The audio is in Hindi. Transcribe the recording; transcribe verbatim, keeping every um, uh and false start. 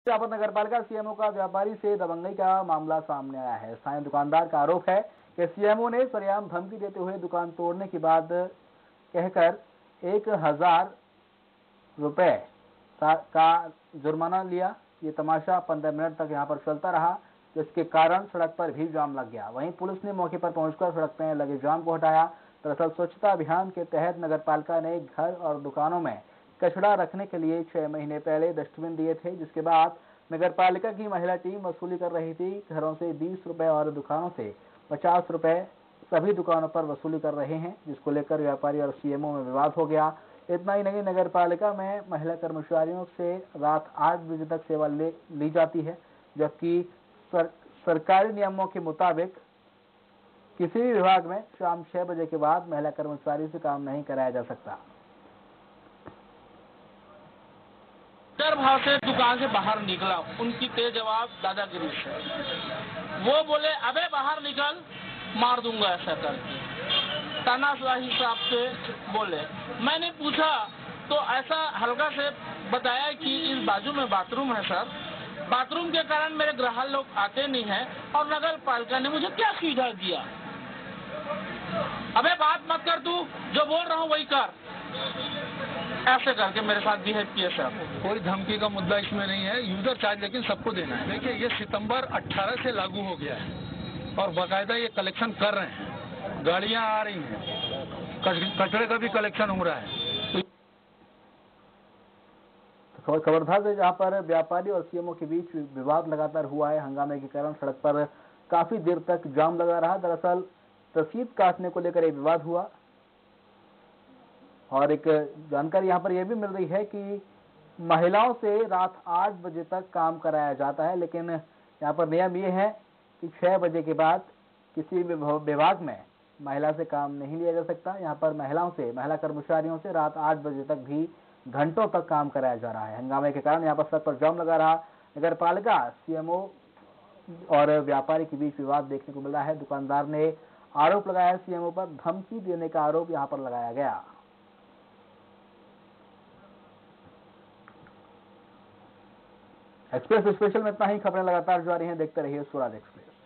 शाहपुर नगर पालिका सीएमओ का व्यापारी से दबंगई का मामला सामने आया है। स्थानीय दुकानदार का आरोप है कि सीएमओ ने सरेआम धमकी देते हुए दुकान तोड़ने के बाद कहकर एक हजार रुपए का जुर्माना लिया। ये तमाशा पंद्रह मिनट तक यहां पर चलता रहा, जिसके कारण सड़क पर भी जाम लग गया। वहीं पुलिस ने मौके पर पहुंचकर सड़क पर लगे जाम को हटाया। दरअसल स्वच्छता अभियान के तहत नगर पालिका ने घर और दुकानों में कचरा रखने के लिए छह महीने पहले डस्टबिन दिए थे, जिसके बाद नगर पालिका की महिला टीम वसूली कर रही थी। घरों से बीस रुपए और दुकानों से पचास रुपए सभी दुकानों पर वसूली कर रहे हैं, जिसको लेकर व्यापारी और सीएमओ में विवाद हो गया। इतना ही नहीं, नगर पालिका में महिला कर्मचारियों से रात आठ बजे तक सेवा ले ली जाती है, जबकि सर, सरकारी नियमों के मुताबिक किसी भी विभाग में शाम छह बजे के बाद महिला कर्मचारी से काम नहीं कराया जा सकता। डर भाव से दुकान से बाहर निकला, उनकी तेज जवाब दादागिरी से। वो बोले अबे बाहर निकल, मार दूंगा ऐसा करके तानाशाही हिसाब से बोले। मैंने पूछा तो ऐसा हल्का से बताया कि इस बाजू में बाथरूम है सर, बाथरूम के कारण मेरे ग्राहक लोग आते नहीं हैं और नगर पालिका ने मुझे क्या सुविधा दिया। अबे बात मत कर, तू जो बोल रहा हूँ वही कर, ऐसे करके मेरे साथ बिहेव किए सर। कोई धमकी का मुद्दा इसमें नहीं है, यूजर चार्ज लेकिन सबको देना है। देखिए ये सितंबर अठारह से लागू हो गया है और बाकायदा ये कलेक्शन कर रहे हैं, गाड़ियां आ रही हैं, कचरे का भी कलेक्शन हो रहा है। तो खबरदार से जहां पर व्यापारी और सीएमओ के बीच विवाद लगातार हुआ है, हंगामे के कारण सड़क पर काफी देर तक जाम लगा रहा। दरअसल रसीद काटने को लेकर एक विवाद हुआ और एक जानकारी यहां पर यह भी मिल रही है कि महिलाओं से रात आठ बजे तक काम कराया जाता है, लेकिन यहां पर नियम ये है कि छह बजे के बाद किसी भी विभाग में महिला से काम नहीं लिया जा सकता। यहां पर महिलाओं से महिला कर्मचारियों से रात आठ बजे तक भी घंटों तक काम कराया जा रहा है। हंगामे के कारण यहां पर सड़क पर जाम लगा रहा। नगर पालिका, सीएमओ और व्यापारी के बीच विवाद देखने को मिल रहा है। दुकानदार ने आरोप लगाया सीएमओ पर, धमकी देने का आरोप यहां पर लगाया गया। एक्सप्रेस स्पेशल में इतना ही। खबरें लगातार जारी हैं, देखते रहिए स्वराज एक्सप्रेस।